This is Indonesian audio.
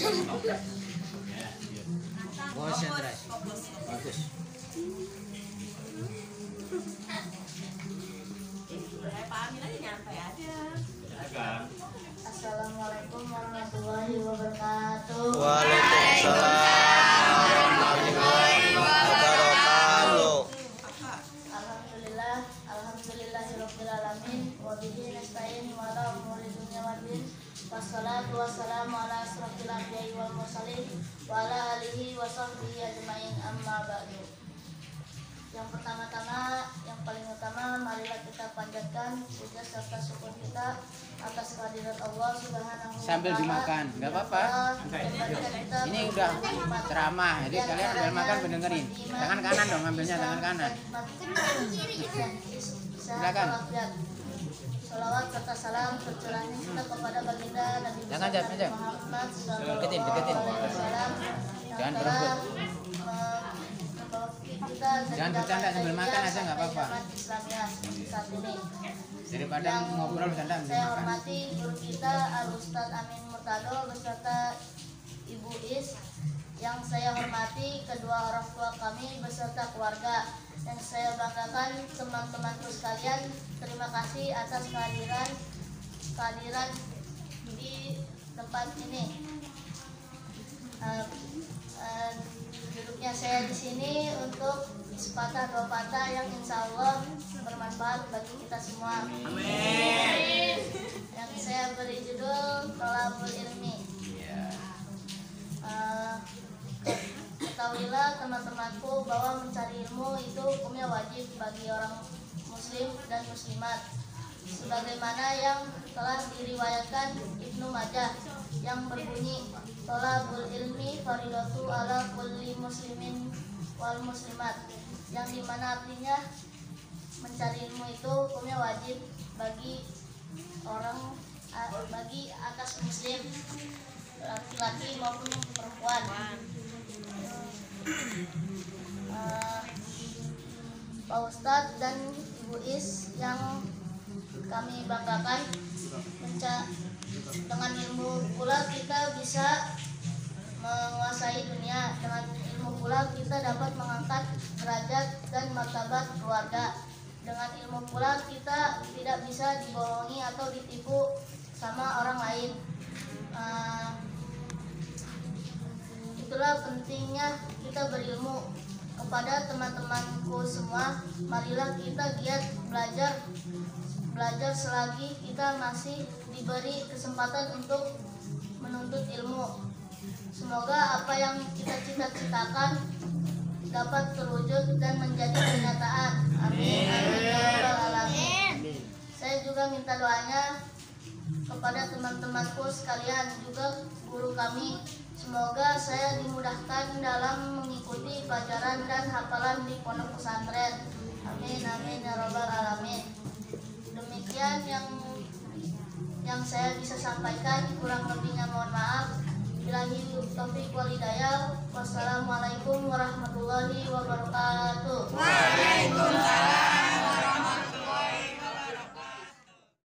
Bagus. Assalamualaikum warahmatullahi wabarakatuh. Waalaikumsalam warahmatullahi wabarakatuh. Alhamdulillahirabbil alamin wa bihi nasta'in wa ala umuri dunya waddin. Wassalatu wassalamu ala asrofil anbiya'i wal mursalin wa ala alihi wa sahbihi ajma'in, amma ba'du. Yang pertama-tama, yang paling utama, marilah kita panjatkan puja serta syukur kita atas kehadirat Allah Subhanahu wa Ta'ala. Sambil dimakan, nggak apa-apa. Ini udah ceramah, jadi kalian ambil makan dengerin. Tangan kanan dong, ambilnya tangan kanan. Silakan. Salawat serta salam tercurahnya kita kepada baginda Nabi Muhammad Deketin. Jangan berebut. Jangan bercanda sambil makan aja, nggak apa-apa. Daripada ngobrol bercanda sambil saya makan. hormati guru kita Al-Ustaz Amin Murtado beserta Ibu Is. Yang saya hormati kedua orang tua kami beserta keluarga. Yang saya banggakan teman-temanku sekalian, terima kasih atas kehadiran di tempat ini. Duduknya saya di sini untuk sepatah dua patah yang insya Allah bermanfaat bagi kita semua. Amin. Yang saya beri judul Thalabul Ilmi. Ketahuilah teman-temanku bahwa mencari ilmu itu hukumnya wajib bagi orang muslim dan muslimat, sebagaimana yang telah diriwayatkan Ibnu Majah yang berbunyi Thalabul ilmi faridatu ala kulli muslimin wal muslimat, yang dimana artinya mencari ilmu itu hukumnya wajib bagi atas muslim, laki-laki maupun perempuan. Pak Ustadz dan Ibu Is yang kami banggakan, dengan ilmu pula kita bisa menguasai dunia, dengan ilmu pula kita dapat mengangkat derajat dan martabat keluarga, dengan ilmu pula kita tidak bisa dibohongi atau ditipu sama orang lain. Itulah pentingnya kita berilmu. Kepada teman-temanku semua, marilah kita giat belajar selagi kita masih diberi kesempatan untuk menuntut ilmu. Semoga apa yang kita cita-citakan dapat terwujud dan menjadi kenyataan. Amin. Amin. Saya juga minta doanya kepada teman-temanku sekalian, juga guru kami. Semoga saya dimudahkan dalam mengikuti pelajaran dan hafalan di pondok pesantren. Amin amin ya rabbal alamin. Demikian yang saya bisa sampaikan, kurang lebihnya mohon maaf. Billahi taufiq wal hidayah. Wassalamualaikum warahmatullahi wabarakatuh.